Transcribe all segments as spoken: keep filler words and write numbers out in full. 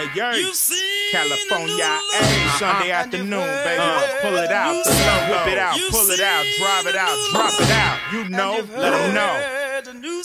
Yeah, yeah. California, hey, Sunday afternoon, baby. Uh, pull it out, whip it out, pull it out, drive it out, drop it out. You know, let them know.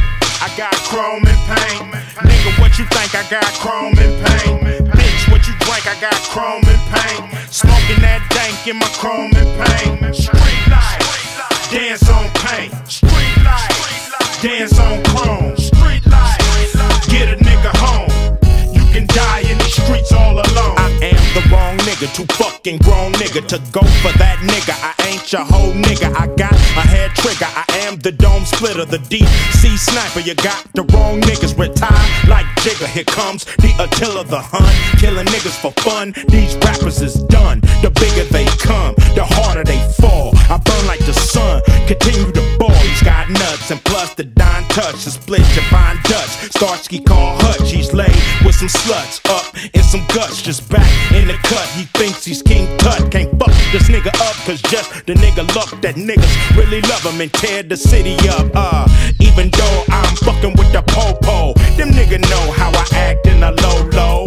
I got chrome and paint. Nigga, what you think? I got chrome and paint. Bitch, what you drink? I got chrome and paint. Smoking that dank in my chrome and paint. Street life, dance on paint. Street life, dance on chrome. Street life, get a nigga home. You can die in the streets all alone. I am the wrong nigga, too fucking grown nigga to go for that nigga. I ain't your whole nigga. I got a head trigger. I am the dome splitter, the D C sniper. You got the wrong niggas retired like Jigger. Here comes the Attila the Hun, killing niggas for fun. These rappers is done. The bigger they come, the harder they fall. I burn like the sun, continue to ball. He's got nuts and plus the Don touch to split your fine Dutch. Starsky call Hutch. He's laid with some sluts up in some guts, just back in the cut. He thinks he's King Tut. Can't fuck this nigga up, cause just the nigga luck that niggas really love him and tear the city up. Uh, even though I'm fucking with the po-po, them nigga know how I act in a low-low.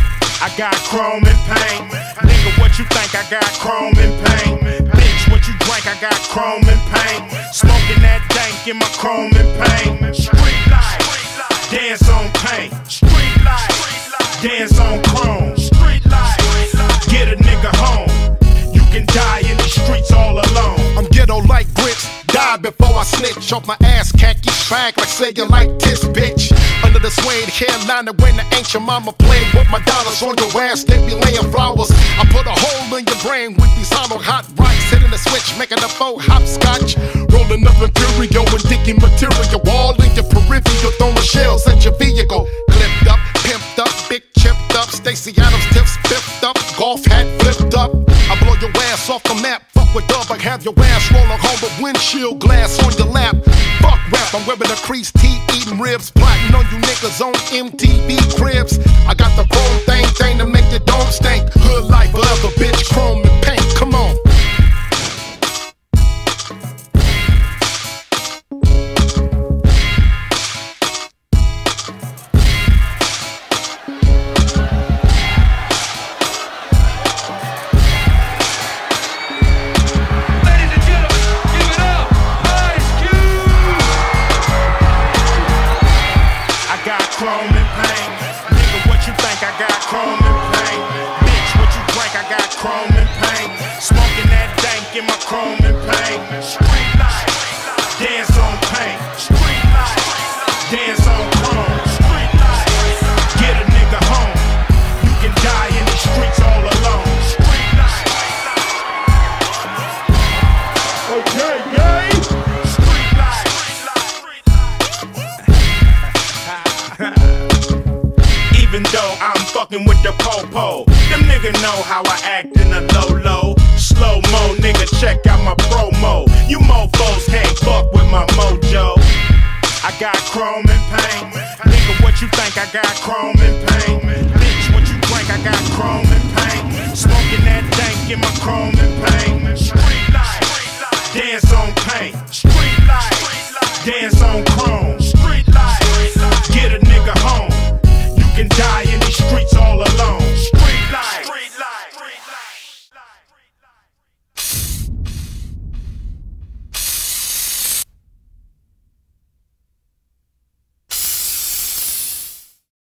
I got chrome and paint. Nigga, what you think? I got chrome and paint. Bitch, what you drink? I got chrome and paint. Smoking that dank in my chrome and paint. Street life, dance on paint. Street life, dance on chrome. Street life, get a nigga home. You can die in the streets all alone. I'm ghetto like grits, die before I snitch. Off my ass, khaki swag like say you like this, bitch. Under the suede hairline when the ancient mama played with my dollars on your ass, they be laying flowers. I put a hole in your brain with these hollow hot rocks, hitting the switch, making a faux hopscotch. Rolling up Imperial and digging material, all in your peripheral, throwing shells at your vehicle. Clipped up, pimped up, big chipped up, Stacey Adams tips spiffed up, golf hat flipped up. I blow your ass off the map, fuck with dub, I have your ass rolling home with windshield glass on your lap. Fuck rap, I'm wearing a creased tee, eating ribs, plotting on you niggas on M T V cribs. I got the chrome thing, thing to make the dome stink. Hood life forever, bitch, chrome and paint, come on. Chrome and paint. Nigga, what you think? I got chrome and paint. Bitch, what you drink? I got chrome and paint. Smoking that dank in my chrome and paint. Street life, dance on paint. Street life, dance on chrome. Street life, get a nigga home. You can die in the streets all alone. Street life. Okay, yay. Street life. Even though I'm fucking with the po-po, them nigga know how I act in a low-low. Slow-mo, nigga, check out my promo. You mofos can't fuck with my mojo. I got chrome and paint. Nigga, what you think? I got chrome and paint. Bitch, what you drink? I got chrome and paint. Smoking that dank in my chrome and paint. Street life, dance on paint. Street life, dance on chrome.